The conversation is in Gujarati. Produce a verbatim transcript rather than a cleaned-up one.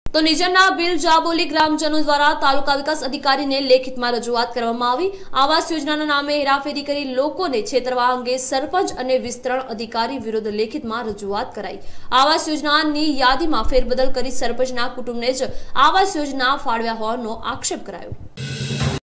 तो निजરના બિલ જાબોલી ગ્રામજનો દ્વારા તાલુકા વિકાસ અધિકારીને લેખિતમાં રજૂઆત કરવામાં આવી। આવાસ યોજનાના નામે હેરાફેરી કરી લોકોને છેતરવા અંગે સરપંચ અને વિસ્તરણ અધિકારી વિરુદ્ધ લેખિતમાં રજૂઆત કરાઈ। આવાસ યોજનાની યાદીમાં ફેરબદલ કરી સરપંચના કુટુંબને જ આવાસ યોજના ફાળવ્યા હોવાનો આક્ષેપ કરાયો।